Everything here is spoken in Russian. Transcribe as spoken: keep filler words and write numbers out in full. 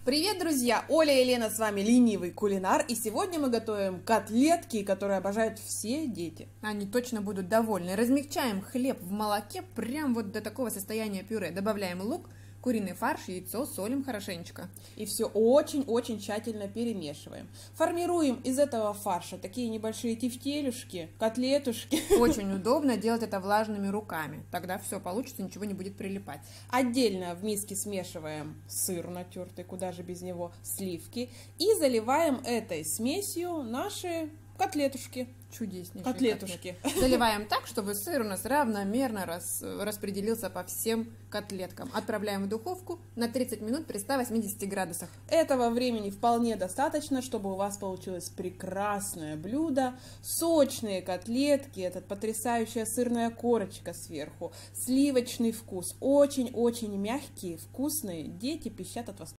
Привет, друзья! Оля и Лена с вами, ленивый кулинар, и сегодня мы готовим котлетки, которые обожают все дети. Они точно будут довольны. Размягчаем хлеб в молоке прям вот до такого состояния пюре. Добавляем лук, куриный фарш, яйцо, солим хорошенечко. И все очень-очень тщательно перемешиваем. Формируем из этого фарша такие небольшие тефтелюшки, котлетушки. Очень удобно делать это влажными руками. Тогда все получится, ничего не будет прилипать. Отдельно в миске смешиваем сыр натертый, куда же без него, сливки. И заливаем этой смесью наши котлетушки. Чудеснейшие котлетушки. Котлеты. Заливаем так, чтобы сыр у нас равномерно рас, распределился по всем котлеткам. Отправляем в духовку на тридцать минут при ста восьмидесяти градусах. Этого времени вполне достаточно, чтобы у вас получилось прекрасное блюдо, сочные котлетки, этот потрясающая сырная корочка сверху, сливочный вкус, очень-очень мягкие, вкусные, дети пищат от восторга.